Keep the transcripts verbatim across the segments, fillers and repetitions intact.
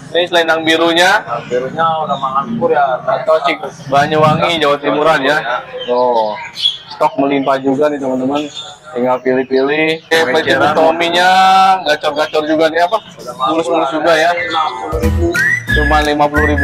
Ini selendang birunya. Nah, birunya udah makan pur ya. Atau Cik Banyuwangi, Jawa Timuran ya. Oh, stok melimpah juga nih teman-teman. Tinggal pilih-pilih. Oke, pecinan Tommy-nya gacor-gacor juga nih apa? Mulus-mulus juga ya. Cuma lima puluh ribu.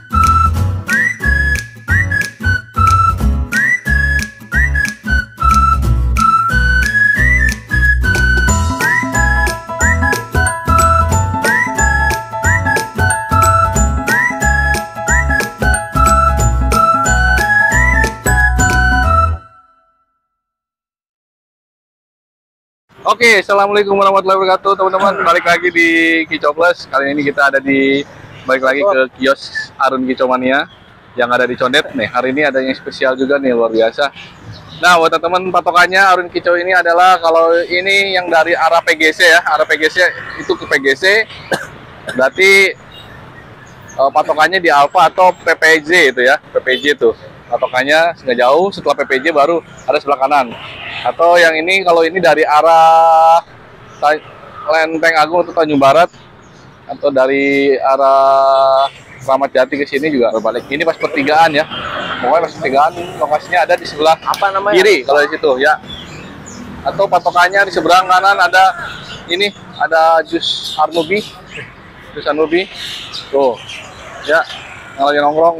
Oke, assalamualaikum warahmatullahi wabarakatuh teman-teman. Balik lagi di Kicau Plus. Kali ini kita ada di balik lagi ke kios Arun Kicau Mania yang ada di Condet. Nih, hari ini ada yang spesial juga nih, luar biasa. Nah, buat teman-teman, patokannya Arun Kicau ini adalah kalau ini yang dari arah P G C ya, arah P G C itu ke P G C. Berarti uh, patokannya di Alfa atau P P J itu ya, P P J itu. Patokannya nggak jauh, setelah P P J baru ada sebelah kanan. Atau yang ini kalau ini dari arah Lenteng Agung atau Tanjung Barat, atau dari arah Ramat Jati ke sini juga berbalik. Ini pas pertigaan ya, pokoknya pas pertigaan lokasinya ada di sebelah apa namanya kiri kalau di situ ya. Atau patokannya di seberang kanan ada ini, ada jus Arnubi, jus Arnubi tuh ya, yang lagi nongkrong.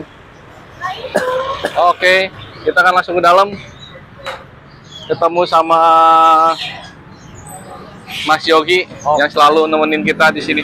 Oke, kita akan langsung ke dalam ketemu sama Mas Yogi oh. yang selalu nemenin kita di sini.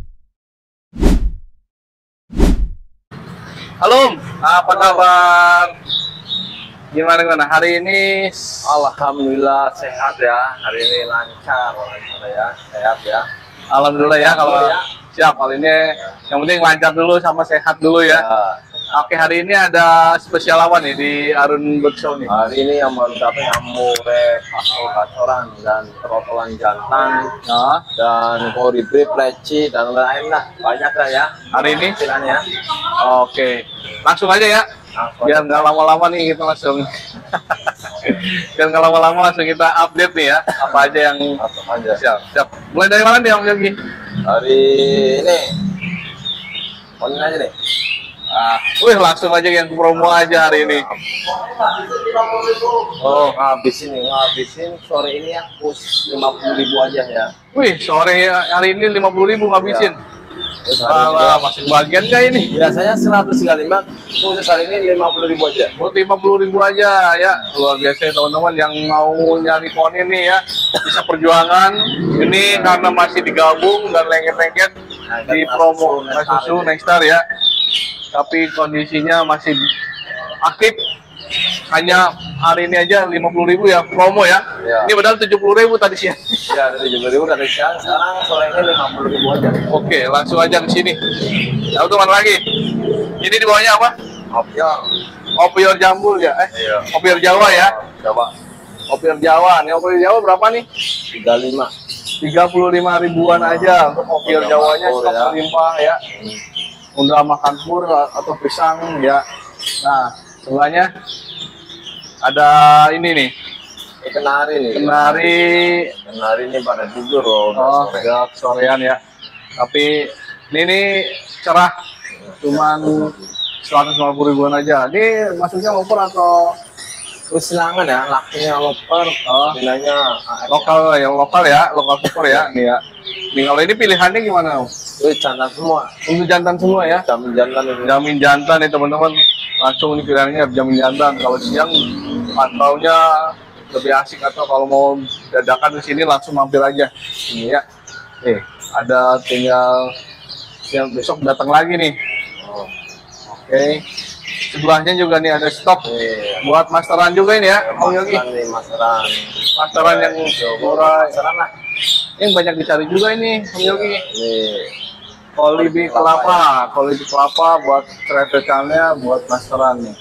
Halo, apa kabar? Gimana gimana hari ini? Alhamdulillah sehat ya. Hari ini lancar, lancar ya, sehat ya. Alhamdulillah ya kalau ya. Siap kali ini. Yang penting lancar dulu sama sehat dulu ya. ya. Oke, hari ini ada spesial apa nih di Arun Show nih? Hari ini yang baru dapat amore, pasol kacoran dan trotolan jantan, nah. dan koribre, pleci dan lain lah, banyak lah ya. Hari ini? Istilahnya. Oke, langsung aja ya. Langsung. Biar nggak lama-lama nih kita langsung. Biar nggak lama-lama langsung kita update nih ya. Apa aja yang apa aja. Siap, siap. Mulai dari mana nih Om Yogi? Hari ini, ponin aja deh. Ah, wih langsung aja yang promo aja hari ini. Oh, ngabisin nih, ngabisin sore ini ya, khusus lima puluh ribu aja ya. Wih, sore hari ini lima puluh ribu ngabisin. Ya. Alah, masih bagian nggak ini? Biasanya seratus tiga puluh lima, khusus hari ini lima puluh ribu aja. Oh, lima puluh ribu aja ya. Luar biasa teman-teman yang mau nyari poni ini ya. Bisa perjuangan. Ini karena masih digabung dan lengket-lengket nah, di promo Mas Susu Nexstar ya. Tapi kondisinya masih aktif. Hanya hari ini aja lima puluh ribu ya promo ya. ya. Ini padahal tujuh puluh ribu tadi siang. Ya, ada tujuh puluh ribu tadi siang. Sekarang sore ini lima puluh ribu aja. Oke, langsung aja ke sini. Tahu tuh mana lagi? Ini di bawahnya apa? Opior. Opior jambul ya? Eh, iya. Opior Jawa ya? Jawa. Opior Jawa. Nih opior Jawa berapa nih? tiga puluh lima. tiga puluh lima ribuan aja untuk opior Jawanya, stok ya. Melimpah ya. Udah makan pur atau pisang ya. Nah, sebelahnya ada ini nih. Kenari nih. Kenari. Kenari ini pada tidur loh. Oh, udah sorean ya. Tapi ini, ini cerah. Cuman seratus lima puluh ribuan aja. Ini maksudnya oper atau silangan ya, lakinya loper, oh. nilainya lokal ya, lokal ya, lokal super ya, nih ya. Nih kalau ini pilihannya gimana? Itu jantan semua. Untuk jantan semua ya? Jamin jantan ini. Jamin jantan nih teman-teman. Langsung ini pilihannya jamin jantan. Kalau siang pantaunya lebih asik, atau kalau mau dadakan di sini langsung mampir aja. Ini ya. Nih, ada tinggal yang besok datang lagi nih. Oh. Oke. Okay. Sebelahnya juga nih ada stok yeah. buat masteran juga ini ya, Om Yogi. Masteran, masteran yang murah, masteran lah. Yang banyak dicari juga ini, Om Yogi. Nih, kolibi kelapa, kolibi kelapa buat cerepekannya, buat masteran nih.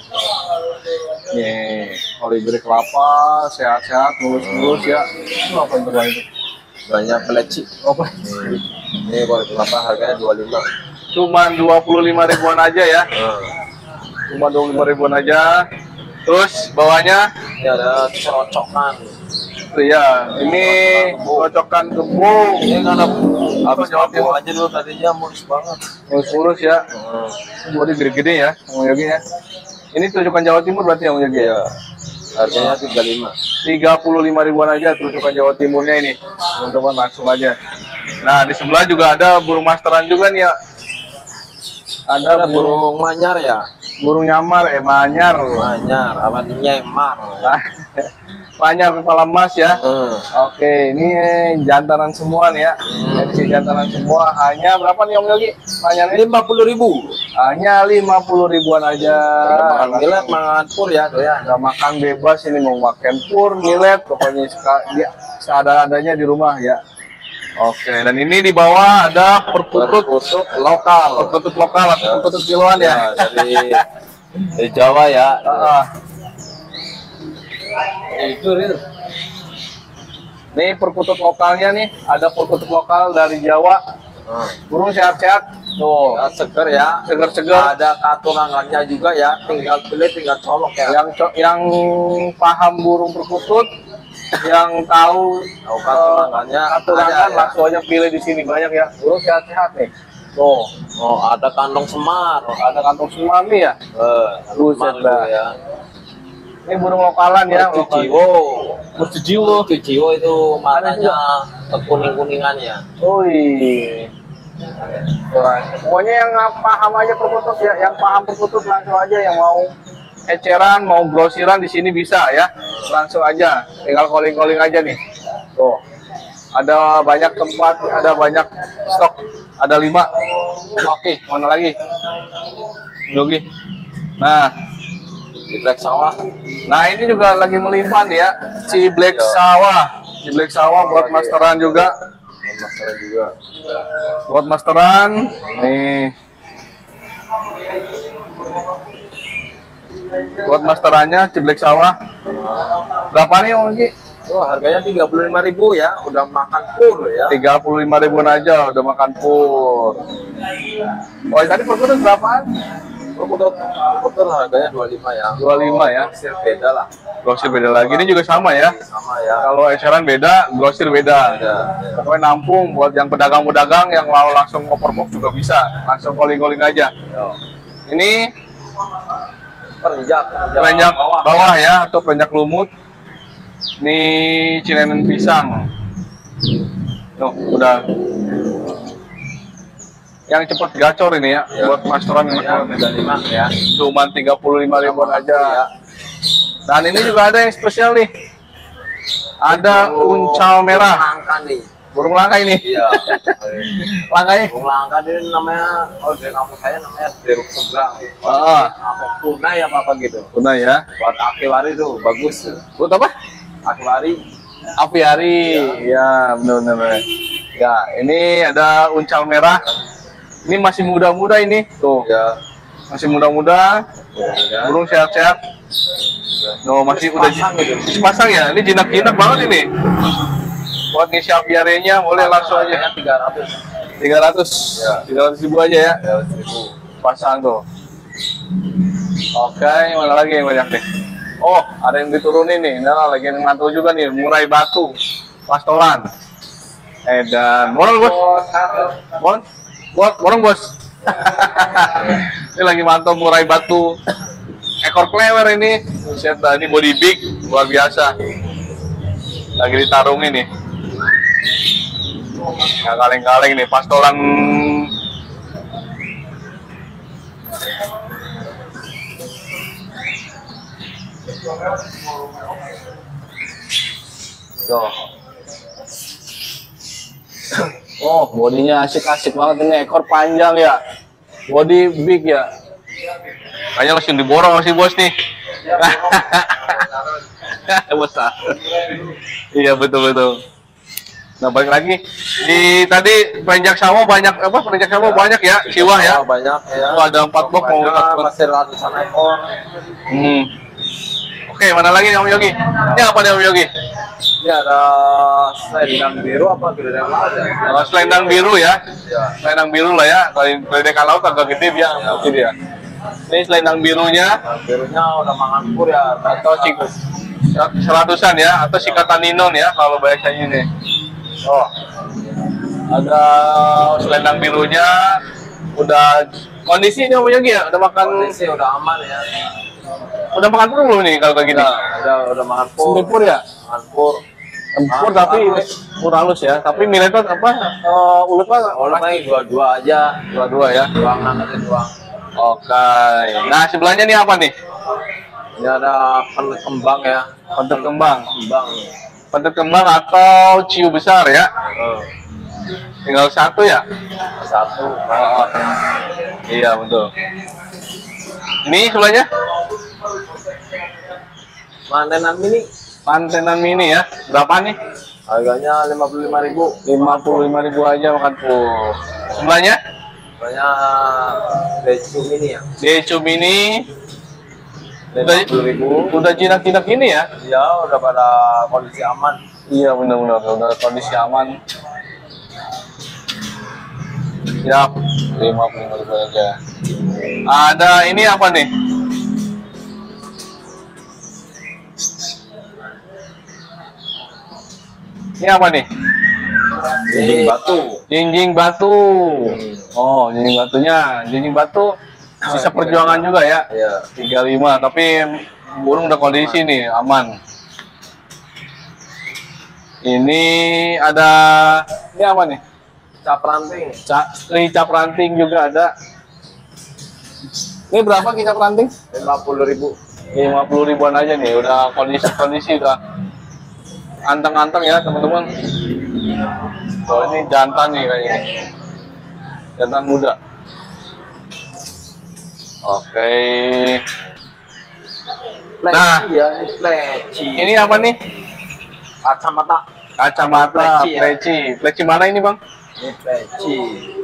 Nih, kolibi kelapa, sehat-sehat, mulus-mulus ya. Itu apa yang terbaik itu? Banyak peleci. Oh, ini kolibi kelapa harganya dua puluh lima. Cuma dua puluh lima ribuan aja ya. Hmm. Cuma dua puluh lima ribuan aja. Terus bawahnya ini ada cerocokan. ya. Ini kocokan kebo. Ini kan ada Apa Jawa Timur aja dulu tadinya mulus banget. mulus-mulus ya. Bodi gede-gede ya, Bang Yogi ya. Ini tujukan Jawa Timur berarti ya, Bang Yogi ya. Harganya tiga puluh lima. tiga puluh lima ribuan aja tujukan Jawa Timurnya ini. Teman-teman langsung aja. Nah, di sebelah juga ada burung masteran juga nih ya. Ada, Ada burung manyar ya. burung nyamar, eh manyar. Manyar, apa nyemar. Manyar kepala emas ya. Hmm. Oke, ini jantanan semua nih ya. Ini jantanan semua. Hanya berapa nih Om Yogi? Manyarnya lima puluh ribu. hanya lima puluh ribuan aja. Makan milet, makan pur ya, tuh ya. Nggak makan bebas ini, mau makan pur, milet, pokoknya suka dia seadanya di rumah ya. Oke, dan ini di bawah ada perkutut Perkutut lokal. perkutut lokal atau perkutut kiloan ya. Ya, dari dari Jawa ya. Ah, Itu real. Nih perkutut lokalnya nih, ada perkutut lokal dari Jawa. Burung sehat-sehat. Tuh, Ya, seger ya. segar-segar. Ada katurangannya juga ya. Tinggal pilih, tinggal colok ya. Yang co- yang paham burung perkutut, yang tahu Tahu katurangannya, aturangan ada ya. langsung aja pilih di sini banyak ya. Burung sehat-sehat nih. Tuh, Oh, ada kantong semar. ada kantong tsunami ya. Eh, Buset semar dah. itu ya. Ini burung lokalan ya. Mercu lokal. jiwo. Mercu jiwo. Mercu jiwo itu matanya kuning-kuningannya. Wih. Wah, pokoknya yang paham aja perkutut ya, yang paham perkutut langsung aja, yang mau eceran, mau grosiran di sini bisa ya, langsung aja, tinggal calling-calling aja nih. Tuh, ada banyak tempat, ada banyak stok, ada lima. Oke, mana lagi? Yogi. Nah, Di Black Sawah. nah ini juga lagi melimpah nih ya, si Black Sawah, si Black Sawah buat masteran juga. Master juga. Buat masteran nih, buat masterannya ciblek sawah berapa nih Om Yogi? Oh, harganya tiga puluh lima ribu ya. Udah makan pur ya. tiga puluh lima ribuan aja udah makan pur. Oh tadi perkutut berapaan? Perkutut, perkutut harganya dua puluh lima ya. dua puluh lima ya. Grosir beda lah. Grosir beda lagi, ini juga sama ya. Sama ya. Kalau eceran beda, grosir beda. Beda. Pokoknya nampung buat yang pedagang-pedagang yang mau langsung ngoper box juga bisa, langsung calling-calling aja. Yo. Ini Perenjak, perenjak bawah ya, atau perenjak lumut. Ini cilenan pisang. Tuh, udah. Yang cepat gacor ini ya, Ya. buat masteran Ya, beda lima ya. cuma tiga puluh lima ribuan aja. Ya. Dan ini juga ada yang spesial nih. Ada uncal merah. Langka nih. Burung langka ini. Iya. Langkanya. Burung langka ini namanya, oh di kampung saya namanya deruk seberang. Ah, Apa punai apa apa gitu. benar ya. Buat akiwari tuh bagus. Buat apa? Akiwari. Apiari. Ya, benar-benar. Ya, ini ada uncal merah. Ini masih muda-muda ini. Tuh, Ya. masih muda-muda. Ya. Burung sehat-sehat. No, masih udah Pasang gitu. pasang ya. Ini jinak-jinak banget ini. Buat ngisi apiarinya boleh langsung aja. tiga ratus. tiga ratus. Ya. tiga ratus ribu aja ya. Ya, seribu. Pasang tuh. Oke, mana lagi yang banyak nih? Oh, ada yang diturunin nih. Nah, lagi yang ngantau juga nih, murai batu, pastoran. Eh dan, borong bos, borong, bos, borong bos. Ini lagi mantau murai batu, ekor klewer ini. Buset dah, ini body big, luar biasa. Lagi ditarung ini. Nah, kaleng-kaleng nih, pastoran. Tuh. Oh, bodinya asik-asik banget ini, ekor panjang ya. Body big ya. Kayaknya langsung diborong si bos nih. Besar. Iya betul betul. Nah balik lagi di tadi perenjak sawah banyak apa perenjak sawah banyak ya siwah ya. Oh, banyak ya. Oh, ada empat box mau Banyak, masih ratusan ekor. Hmm. Oke mana lagi nih Om Yogi? Ini apa nih Om Yogi? Ini ada selendang biru apa geledek laut ya? Oh, selendang biru ya. Ya. Selendang biru lah ya. Kalau geledek laut agak gede dia, kecil dia. Ini selendang birunya Birunya udah makan pur ya. atau sik seratusan ya, atau sikatan ninon ya kalau bahasanya ini. Oh, ada selendang birunya. Udah kondisi ini Om Yogi ya, udah makan. Kondisi udah aman ya. Udah makan pur belum nih kalau kayak gini? Udah, udah, udah makan pur. Pur ya? Makan pur. Pur tapi pur halus ya. Tapi milih itu apa? Uh, ulet apa? Ulet lagi dua-dua aja. Dua-dua ya. Doang aja doang. Oke. Nah sebelahnya nih apa nih? Ini ada pentet kembang ya. Pentet kembang. Kembang. Pentet kembang atau ciu besar ya? Oh. Tinggal satu ya? Satu. Oh, iya betul. Ini sebelahnya? Mantenan mini. Mantenan mini ya. Berapa nih? Harganya lima puluh lima ribu. lima puluh lima ribu aja makan pur. Sebelahnya? Harganya Decu mini ya. Decu mini. lima puluh ribu. Udah jinak-jinak ini ya? Ya, udah pada kondisi aman. Iya benar-benar udah kondisi aman. Siap, lima puluh lima ribu aja. Ada ini apa nih? Ini apa nih? Jinjing batu. Jinjing batu. Oh, jinjing batunya, jinjing batu sisa perjuangan juga ya. Iya. tiga puluh lima, tapi burung udah kondisi nih, aman. Ini ada ini apa nih? Cap ranting. Ca, ini cap ranting juga ada. Ini berapa kita cap ranting? lima puluh ribu. lima puluh ribuan aja nih, udah kondisi-kondisi udah anteng-anteng ya teman-teman. Oh ini jantan nih kayaknya, jantan muda. Oke. Nah, ya, ini pleci. ini apa nih? Kacamata. Kacamata Pleci, ya. pleci. Pleci mana ini bang? Ini pleci.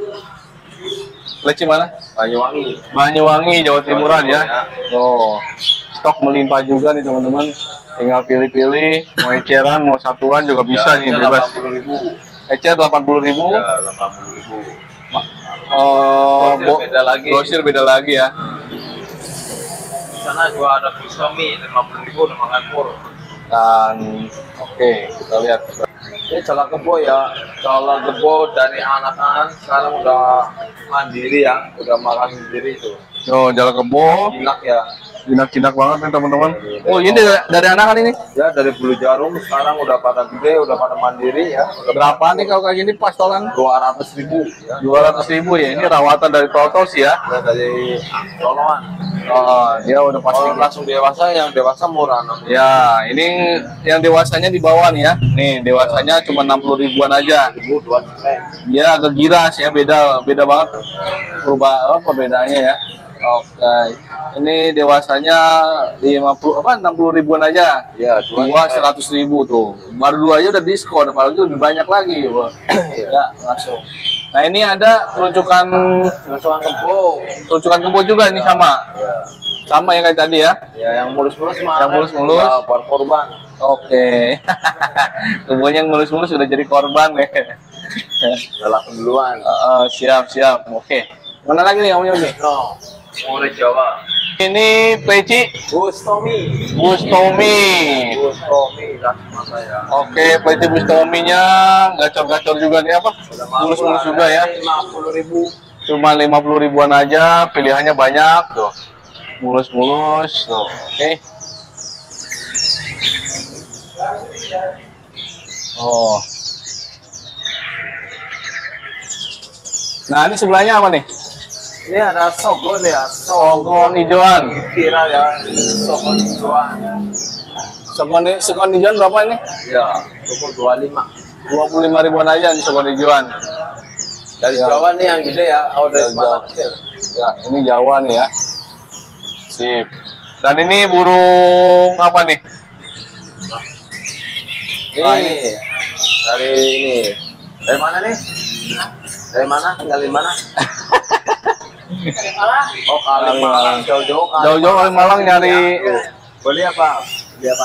Pleci mana? Banyuwangi. Banyuwangi, Jawa Timuran ya. Oh, stok melimpah juga nih teman-teman. Tinggal pilih-pilih, mau eceran, mau satuan juga bisa nih bebas. delapan puluh ribu. Ecer delapan puluh ribu. Ya, delapan puluh ribu. Oh, Grosir beda lagi. Grosir beda lagi ya. Di sana juga ada Bustomi lima puluh ribu udah makan pur. Dan oke, kita lihat. Ini cala kebo ya, cala kebo dari anak-anak sekarang udah mandiri ya, udah makan sendiri itu. Oh, jalan kebo, Jinak ya. jinak-jinak banget nih teman-teman. Oh, ini dari, dari anak kan ini? Ya dari bulu jarum sekarang udah pada gede, udah pada mandiri ya. Udah Berapa nih kalau kayak gini pastolan? dua ratus ribu ya. dua ratus ribu ya. Ini rawatan dari Totos ya. Udah dari colongan. Oh, dia udah pasti. Kalau langsung dewasa, yang dewasa murah. enam puluh. Ya, ini yang dewasanya di bawah nih ya. Nih, dewasanya cuma enam puluh ribuan aja. Ribu dua juta. Dia agak giras ya, beda beda banget. Berubah apa bedanya ya? Oke. Ini dewasanya lima puluh apa enam puluh ribuan aja. Ya, Dua seratus ribu tuh. Baru dua aja udah diskon, apalagi lebih banyak lagi. Wah. Ya, langsung. Nah, ini ada peruncukan Kerusuhan kebo. peruncukan kebo juga ini sama. Ya. Sama ya kayak tadi ya. Ya, yang mulus-mulus mah. Yang mulus-mulus. Ya, buat korban. Oke. Kebonya yang mulus-mulus sudah jadi korban ya. Udah langsung duluan. Uh, siap, siap. Oke. Mana lagi nih Om Yogi? No. Murid Jawa. Ini peci Bustomi. Bustomi. Bustomi lah sama saya. Oke, peci Bustominya gacor-gacor juga nih apa? Mulus-mulus juga ya. lima puluh ribu. Cuma lima puluh ribuan aja, pilihannya banyak tuh. Mulus-mulus tuh. Oke. Oh. Nah, ini sebelahnya apa nih? Ini ada sogon ya, Sogon hijauan. viral ya, sogon hijauan. Sogon sogon hijauan berapa ini? Ya, pukul dua puluh lima. dua puluh lima ribuan aja nih sogon hijauan. Dari Ya. Jawa nih yang gede ya, oh dari Ya, Jawa Jawa. kecil. Ya, ini Jawa nih ya. Sip. Dan ini burung apa nih? Ini, Ah, ini. dari ini, dari mana nih? Dari mana? Tinggal di mana? Oh, Kalimalang, jauh-jauh Kalimalang. Jauh-jauh Kalimalang nyari. Beli apa? Beli apa?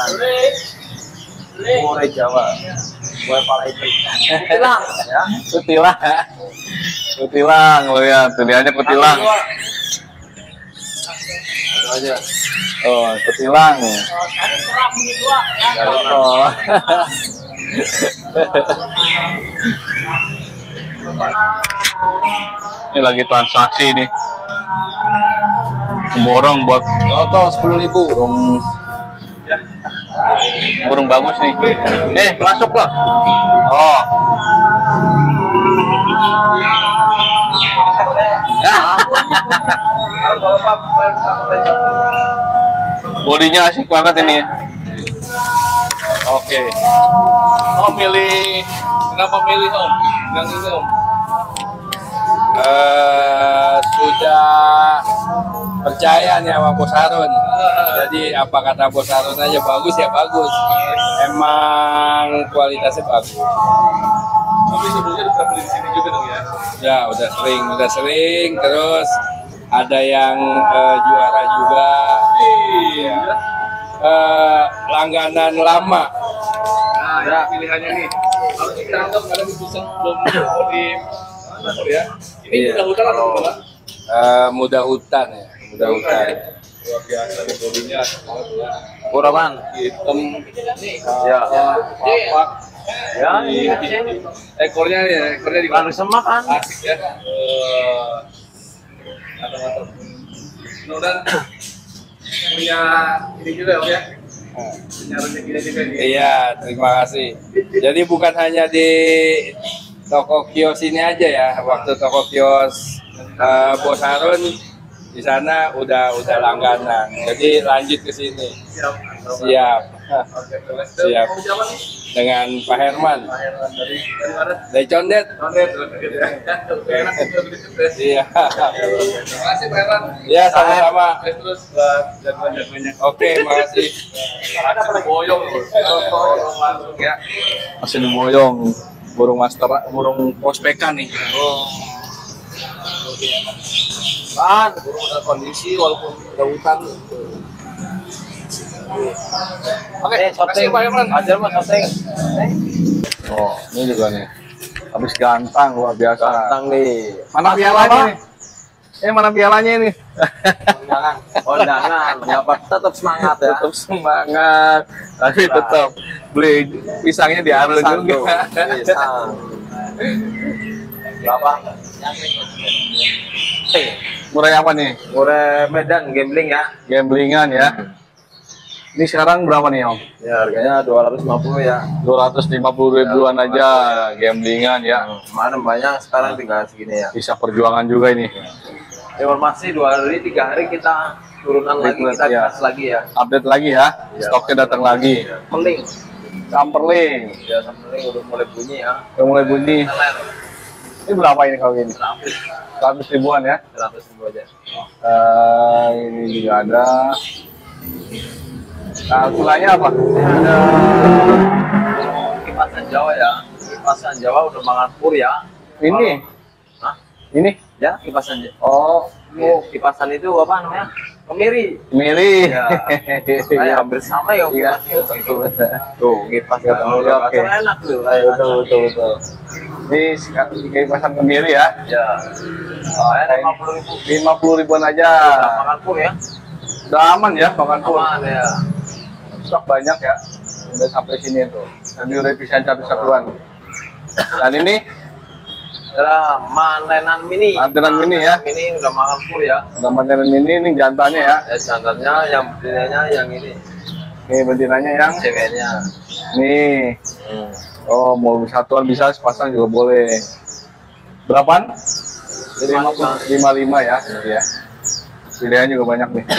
Murid Jawa. Kue pala itu. Hilang ya. Kutilang. Kutilang, lo lihat. Pilihannya kutilang. Itu aja. Oh, ketilang. Oh. Ini lagi transaksi nih. Borong buat Total sepuluh ribu. burung, burung bagus nih. Eh, masuk lah. Oh. Bodinya asik banget ini. Oke. Oh, milih. Kenapa milih Om? Yang ini Om? Eh, sudah percaya nih sama Bos Harun. Jadi apa kata Bos Harun aja bagus ya bagus. Emang kualitasnya bagus. Tapi sebelumnya udah pernah beli di sini juga dong ya? Ya udah sering, udah sering. Terus ada yang eh, juara juga. Iya. Eh, langganan lama. Nah, ya pilihannya nih. Kalau kita anggap kalian bisa belum mau di mana ya? Ini Iya. udah hutan atau enggak? Eh, muda hutan ya, muda hutan. Luar biasa nih bodinya. Kuraman. Hitam. Ya. Apa? Ya, Ini ekornya ya, ekornya di Kan semak kan. asik ya. Eh, mantap-mantap. Mudah-mudahan punya ini juga Om ya. Punya rezeki juga nih. Iya, terima kasih. Jadi bukan hanya di toko kios ini aja ya. Waktu toko kios eh, Bos Harun di sana udah udah langganan. Jadi lanjut ke sini. Siap. Siap. Oke, terus. Siap. Om siapa nih? Dengan Pak Herman Pak Herman dari dari mana? dari Condet. Condet, gitu ya. Oke, enak juga begitu, Bes. Iya. Terima kasih Pak Herman. Iya, sama-sama. Terus terus buat jagoan-jagoannya. Oke, makasih. Masih diboyong loh. Langsung ya. Masih diboyong. Burung master, burung prospekan nih. Oh. Kan, burung udah kondisi walaupun udah hutan. Oke, Eh, terima kasih shooting. Pak Herman. Ajar mas shooting. Oh, ini juga nih. Habis gantang luar biasa. Gantang nih. Mana pialanya nih? Eh, mana pialanya ini? Kondangan. Kondangan. Ya, Pak, tetap semangat ya. Tetap semangat. Tapi tetap beli pisangnya di Arun Pisang tuh. juga. Pisang. Berapa? Eh, Murah apa nih? Murah Medan gambling ya. Gamblingan ya. Ini sekarang berapa nih Om? Ya harganya dua ratus lima puluh ya. dua ratus lima puluh ribuan aja gamblingan ya. Kemarin banyak, sekarang tinggal segini ya. Bisa perjuangan juga ini. Informasi dua hari, tiga hari kita turunan lagi, kita Ya. gas lagi ya. Update lagi ya. Ya. Stoknya datang lagi. Peling. Samperling. Ya, sampeling udah mulai bunyi ya. Udah mulai bunyi. Teler. Ini berapa ini kalau ini? Seratus. seratus ribuan ya. Seratus ribu aja. Eh, ini juga ada. Nah, tulangnya apa? Ini ada kipasan Jawa ya. Kipasan Jawa udah makan pur ya. Ini, Hah? ini. Ya, kipasan Jawa. Oh, Oh, kipasan itu apa namanya? Kemiri. Miri. Ya. Saya hampir sama ya. Iya. Tuh, kipas Ya, kalau oke, udah oke. pasang enak tuh. Betul, betul, betul. Ini sekarang kayak pasang kemiri ya. Ya. Saya lima puluh ribu. lima puluh ribuan aja. Udah makan pur ya. Udah aman ya makan pun. Aman ya. Stok banyak ya. Udah sampai sini tuh. Jadi udah bisa satu-satuan. Dan ini Adalah mantenan mini. Mantenan mini ya. Ini udah makan pur ya. udah mantenan ini, ini jantannya ya. Ya jantannya, yang betinanya yang ini. Ini betinanya yang Ceweknya. nih. Hmm. Oh, mau satuan bisa, sepasang juga boleh. Berapaan? Lima lima. lima puluh lima ya. Ya. Pilihan juga banyak nih.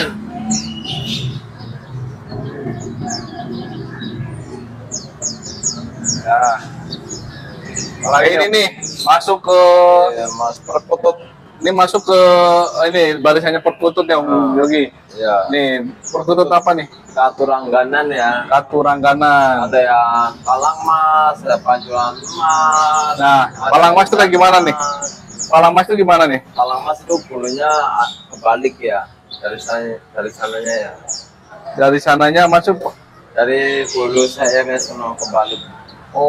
Nah. Kalau ini nih masuk ke Ya, mas perkutut. ini masuk ke ini barisannya perkutut ya Om Hmm. Yogi. Ya. Nih, perkutut apa nih? Katurangganan ya. Katurangganan. Ada yang palang mas, ada pancuran emas. Nah, ada palang mas itu kayak gimana nih? Palang mas itu gimana nih? Palang mas itu bulunya kebalik ya. Dari sana, dari sananya ya. Dari sananya masuk. Dari bulu sayapnya semua kebalik.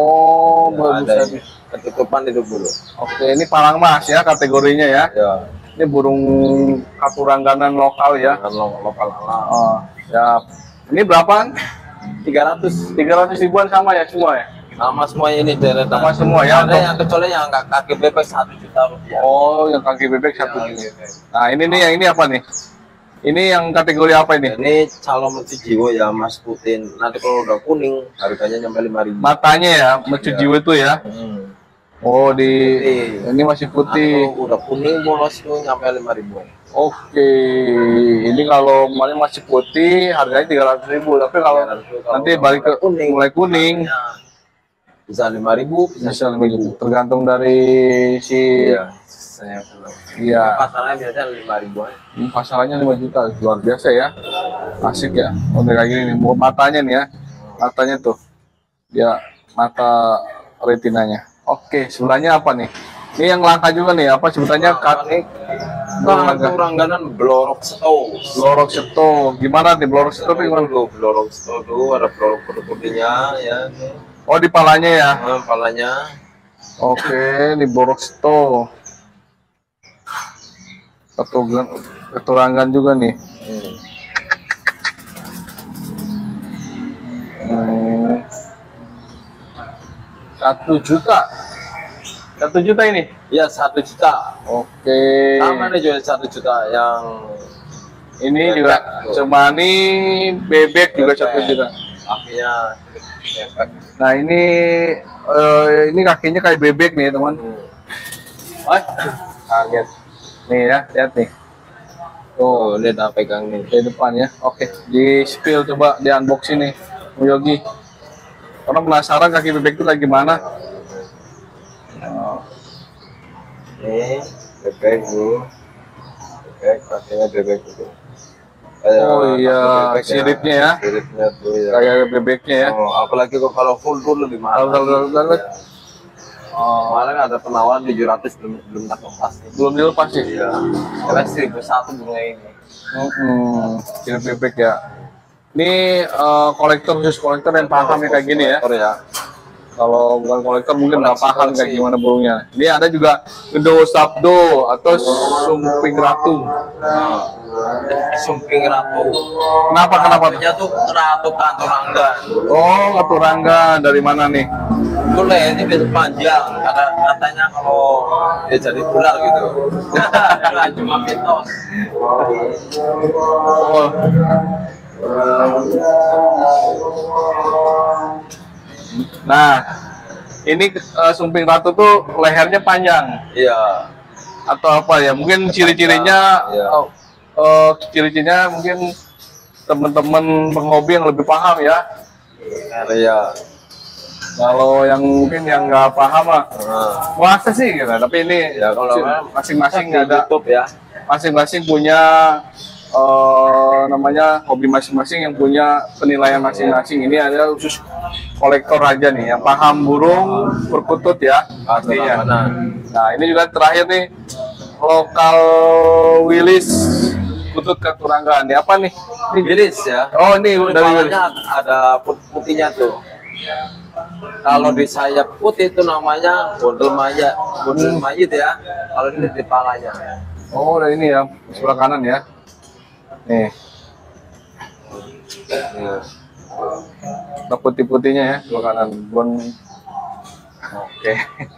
Oh, Ya, bagus ada tadi. ketutupan itu bulu. Oke, ini palang mas ya kategorinya ya. Ya. Ini burung katurangganan lokal ya. Lo lokal alam. Oh, ya. Ini berapaan? tiga ratus. tiga ratus ribuan sama ya semua ya? Sama semuanya ini deretan. Sama semua ya? Ada yang kecuali yang nggak kaki bebek satu juta rupiah. Oh, yang kaki bebek satu juta. Nah, ini nih yang ini apa nih? Ini yang kategori apa ini? Ini calon mercu jiwa ya Mas Putin. Nanti kalau udah kuning harganya nyampe lima ribu. Matanya ya, mercu jiwa itu ya. Hmm. Oh, di Putih. ini masih Nanti putih. kalau udah kuning polos itu nyampe lima ribu. Oke, ini kalau kemarin masih putih harganya tiga ratus ribu, tapi kalau nanti balik ke kuning, mulai kuning bisa lima ribu, bisa bisa lima ribu, tergantung dari si Iya. Saya iya. pasarannya biasanya lima ribu. Ini pasarannya lima juta, luar biasa ya, asik ya. Oh, kayak gini nih, mau matanya nih ya, matanya tuh, dia mata retinanya. Oke, sebelahnya apa nih? Ini yang langka juga nih, apa sebutannya? Kat Nih, Katurangganan Blorok Seto. Blorok Seto, gimana nih Blorok Seto tuh gimana? Dulu Blorok Seto dulu ada blorok putihnya ya. Oh, di palanya ya? Nah, kepalanya. Oke, di Blorok Seto. Ketugan, keturangan juga nih. Hmm. Hmm. Satu juta. Satu juta ini. Ya satu juta. Oke. Sama nih jual satu juta yang Ini Bebek juga tuh. cemani bebek juga satu juta. akhirnya efek. Nah ini eh, ini kakinya kayak bebek nih teman. Wah, kaget. Nih ya, lihat nih. Oh, lihat dah pegang nih. Di depan ya. Oke, di spill coba di unboxing nih, Bu Yogi. Orang penasaran kaki bebek itu kayak gimana? Oh. Nih, bebek bu. Bebek, pastinya bebek itu. Kayak Oh iya, kaki bebek siripnya ya. Siripnya tuh ya. Kayak bebeknya ya. Oh, apalagi kok kalau full tuh lebih mahal. Kalau kalau kalau Ya. oh, Kemarin ada penawaran tujuh ratus belum belum tak lepas nih. belum dilepas sih. Iya. Karena seribu satu bunga ini. Hmm, sirip bebek ya. Ini eh, kolektor khusus kolektor yang paham ya kayak gini ya. Kolektor ya. Kalau bukan kolektor mungkin nggak Koleksi, paham kayak koleksi. gimana burungnya. Ini ada juga Gedo Sabdo atau Sumping Ratu. Sumping Ratu. Kenapa kenapa? Namanya tuh Ratu Katuranggan. Oh, Katurangga dari mana nih? Itu lehernya biasa panjang. Kata katanya kalau dia jadi ular gitu. Nah, cuma mitos. Oh. Nah, ini eh, Sumping Ratu tuh lehernya panjang Iya. atau apa ya? Mungkin ciri-cirinya, Iya. oh, eh, ciri-cirinya mungkin teman-teman penghobi yang lebih paham ya. Iya. Kalau yang mungkin yang nggak paham mah, Nah, masa sih gitu. Tapi ini ya kalau masing-masing di ada, YouTube ya. masing-masing punya eh, namanya hobi masing-masing yang punya penilaian masing-masing. Ini ada khusus kolektor aja nih yang paham burung perkutut ya pastinya. Mana? Nah ini juga terakhir nih lokal Willis kutut Katurangga. Ini apa nih? Ini Iris ya. oh ini dari Willis. Kepalanya ada put- putihnya tuh. Kalau di sayap putih itu namanya bondel mayat, bondel mayit ya. Kalau ini di kepalanya. Oh dari ini ya sebelah kanan ya. Nih. Iya. Ada putih-putihnya ya sebelah kanan. Bon. Oke.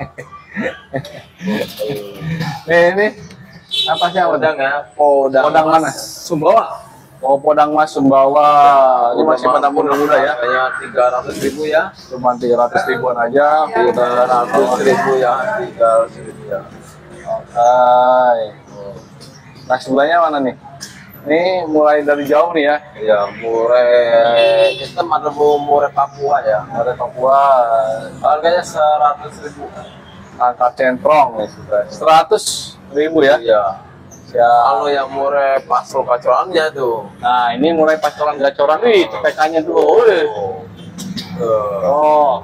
Nih ini apa sih Podang ya, podang, Podang mana? Sumbawa. Oh Podang Mas Sumbawa. Ini masih pada muda-muda ya. Kayak tiga ratus ribu ya. Cuma tiga ratus ribuan aja. Tiga ratus ribu ya, tiga ratus ribu ya. Hai. Nah sebelahnya mana nih? Ini mulai dari jauh nih ya. Ya, murai kita ada murai Papua ya. Dari Papua. Harganya seratus ribu. Angka centrong nih sudah. Seratus ribu ya. Iya. Ya. Kalau yang murai pasol kacorannya tuh. Nah ini mulai pacoran gacoran. Wih, C P K-nya dulu. Wih. Tuh. Oh,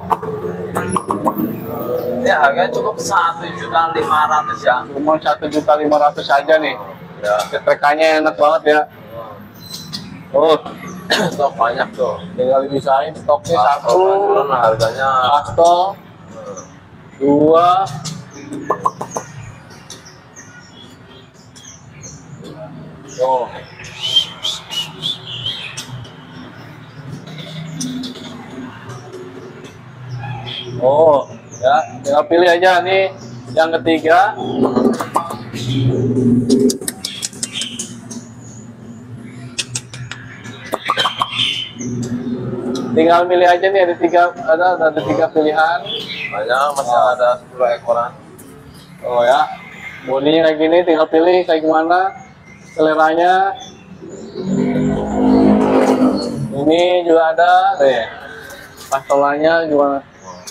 Ya, harganya cukup satu juta lima ratus ya. cuma satu juta lima ratus saja nih. Ya. C P K-nya enak banget ya. Oh, Stok banyak tuh. tinggal dibisain stoknya Pasol satu, kacoran harganya. pasto, dua, Oh. Oh, ya, tinggal pilih aja nih yang ketiga. Tinggal pilih aja nih, ada tiga, ada ada tiga pilihan. Banyak masih Oh. ada sepuluh ekoran. Oh ya, bodinya kayak gini, tinggal pilih kayak gimana seleranya. Ini juga ada, deh. Pastolannya gimana?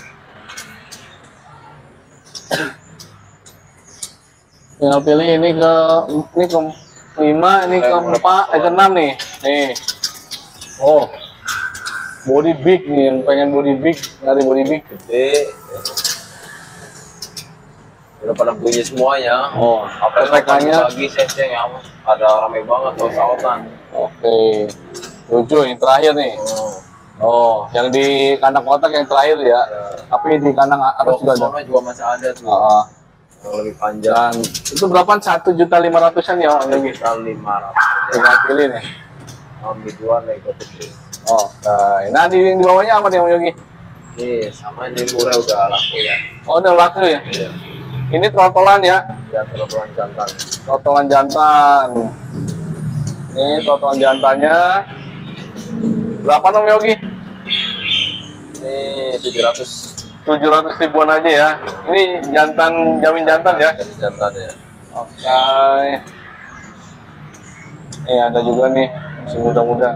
Tinggal pilih ini ke ini ke lima, ini ke empat, eh ke enam nih. Nih. Oh. Body big nih, yang pengen body big, nyari body big. Gede. Udah pada bunyi semuanya. Oh, Apa rekannya? pagi senseng yang ada rame banget tuh sautan. Oke. Tujuh yang terakhir nih. Oh. Oh, yang di kandang kotak yang terakhir ya. Tapi di kandang atas juga ada. Sama juga masih ada tuh. Ah, Yang lebih panjang. dan itu berapaan? Satu juta lima ratusan ya Om Yogi. Sekitar lima ratus. Tinggal pilih nih. Ambil dua lagi ikut kecil. Oh, nah di, di bawahnya apa nih Om Yogi? Ini sama ini murah udah laku ya. Oh, udah laku ya. Iya. Ini trotolan ya. Ya terobolan jantan. Trotolan jantan. Ini trotolan jantannya. Berapa Om Yogi? Ini tujuh ratus. tujuh ratus ribuan aja ya. Ini jantan, jamin jantan ya. Jadi jantan ya. Oke. Ini ada juga nih, masih muda-muda.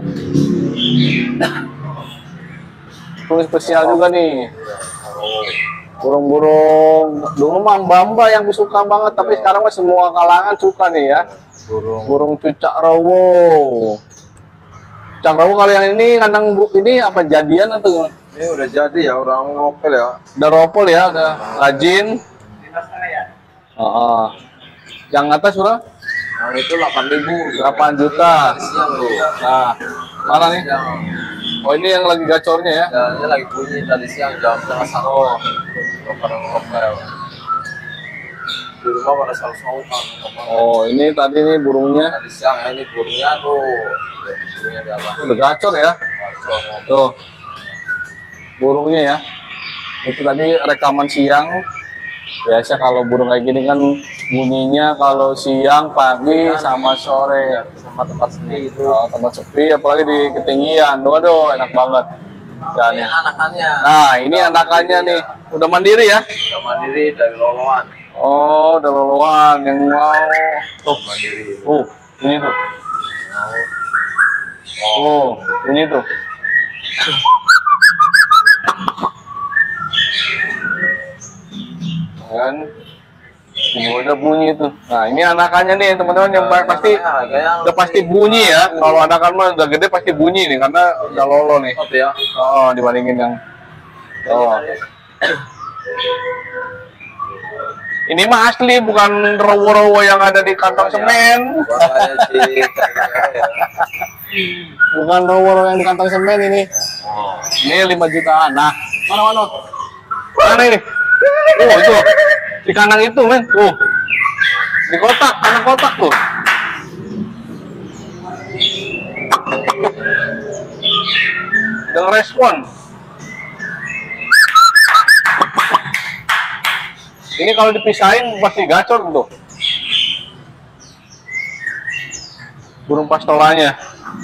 Burung spesial juga nih. Burung-burung dulu mah Mbak yang suka banget, tapi sekarang mah semua kalangan suka nih ya. Burung. Burung cucak rawo. Cucak rawo kalian ini kandang bu ini apa jadian atau Ini udah jadi ya, orang ngopel ya. udah ropol ya, udah rajin. Heeh. Yang atas berapa? Yang itu delapan ribu. delapan juta. Siang tuh. Nah, mana nih? Yang Oh, ini yang lagi gacornya ya. ya, ini lagi bunyi tadi siang jam setengah satu. Oh. Pada ngopel. Di rumah pada selalu sautan. Oh, ini tadi nih burungnya Tadi siang ya, ini burungnya tuh. Burungnya di atas. udah gacor ya. Tuh. Burungnya ya. Itu tadi rekaman siang. Biasa kalau burung kayak gini kan bunyinya kalau siang, pagi, sama sore. Sama tempat sendiri itu. Oh, tempat sepi, apalagi di ketinggian. Waduh, enak banget. Dan, Ini anakannya. nah, ini anakannya nih. Udah mandiri ya? Udah mandiri dari loloan. Oh, udah loloan yang mau. Tuh, Mandiri. tuh, ini tuh. Oh, ini tuh. Kan, ini udah bunyi tuh. Nah, ini anakannya nih teman-teman yang pasti udah pasti bunyi ya. Kalau anakan mah udah gede pasti bunyi nih karena udah lolo nih. Oke ya. Oh, dibandingin yang. Oh. Ini mah asli, bukan rawo-rawo yang ada di kantong semen. Warnanya sih kayak ya. Bukan rawo-rawo yang di kantong semen ini. Ini lima jutaan. Nah, mana mana? Mana ini? Oh, itu. Di kandang itu, men. Tuh. Di kotak, kandang kotak tuh. Dengan respon. Ini kalau dipisahin pasti gacor tuh. Burung pastolanya.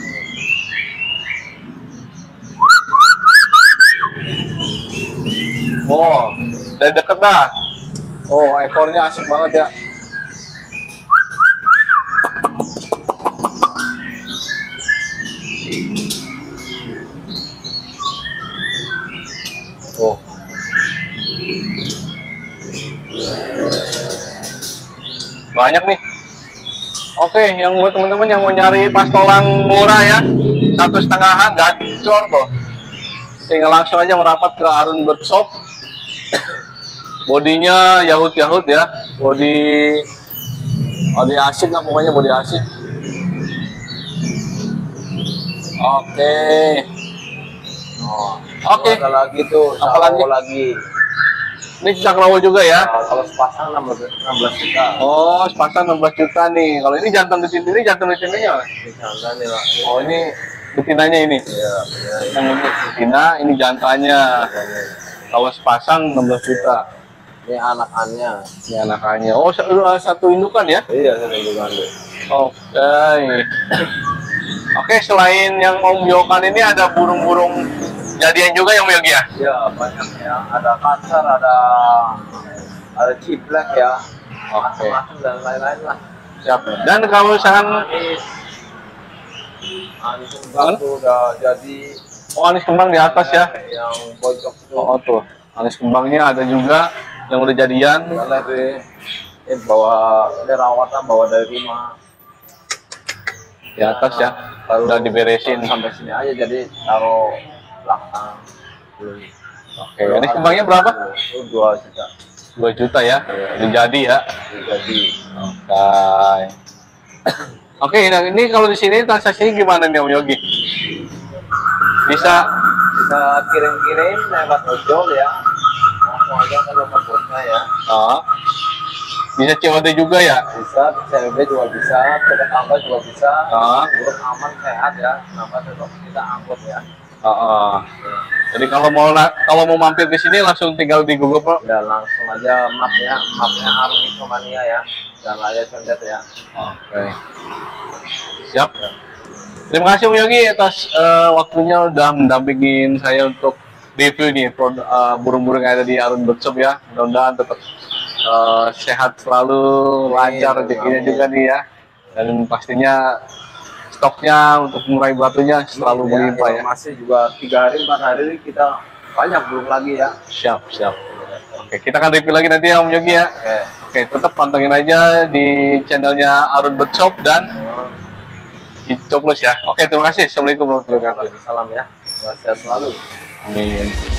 Oh, dari deket dah. Oh, ekornya asik banget ya. Oh. Banyak nih. Oke, yang buat teman-teman yang mau nyari pastolan murah ya, satu setengahan gacor tuh. Tinggal langsung aja merapat ke Arun Bird Shop. Bodinya yahut-yahut ya, body body asik lah pokoknya, body asik. Oke. Oh, Oke. ada lagi tuh, Apa lagi? lagi. Ini cakrawala juga ya? Nah, kalau sepasang enam belas enam belas juta. Oh, sepasang enam belas juta nih. Kalau ini jantan betina, ini jantan betinanya. Ini jantan nih lah. Oh, ini betinanya ini. Iya, iya. Yang ini betina, ini jantannya. Kalau sepasang enam belas juta. Ini anakannya. Ini anakannya. Oh, sa- satu indukan ya? Iya, saya juga dulu. Oke. Oke, selain yang Om Yokan ini ada burung-burung jadian juga yang Yogi ya? Iya, banyak ya. Ada kasar, ada ada ciblek ya. Oke. Macam-macam dan lain-lain lah. Siap. Dan kalau misalkan Anis, anis enggak tuh udah jadi oh, anis kembang di atas ya? yang pojok tuh. Oh, tuh. Anis kembangnya ada juga yang udah jadian. Lihat deh, ini bawa ini rawatan bawa dari rumah. Di atas ya. Udah diberesin. Sampai sini aja jadi taruh belakang. Oke, anis kembangnya berapa? Itu dua juta. dua juta ya. Udah jadi ya. Jadi Oke. Oke, nah ini kalau di sini transaksinya gimana nih Om Yogi? Bisa bisa kirim-kirim lewat ojol ya. Langsung aja ke nomor bosnya ya. ah, bisa C O D juga ya? Bisa, C O D juga bisa, tiket tambah juga bisa. Ah. Buruk aman sehat ya. Nambah tetap kita angkut ya. Ah, ah. Jadi kalau mau na- kalau mau mampir ke sini langsung tinggal di Google Pro. Dan langsung aja mapnya, mapnya Arung Icomania ya. Dan layar condet ya. Oke. Siap. Terima kasih Om Yogi atas eh, waktunya udah mendampingin saya untuk review nih produk eh, burung-burung yang ada di Arun Bird Shop ya. Mudah-mudahan tetap eh, sehat selalu, lancar rezekinya juga nih ya. Dan pastinya stoknya untuk murai batunya selalu melimpah ya. Masih juga tiga hari, empat hari kita banyak belum lagi ya. Siap, siap. Oke, kita akan review lagi nanti ya Om Yogi ya. Oke. Oke, tetap pantengin aja di channelnya Arun Bird Shop dan Kicoplos ya. Oke, terima kasih. Assalamualaikum warahmatullahi wabarakatuh. Salam ya. Sehat selalu. Amin.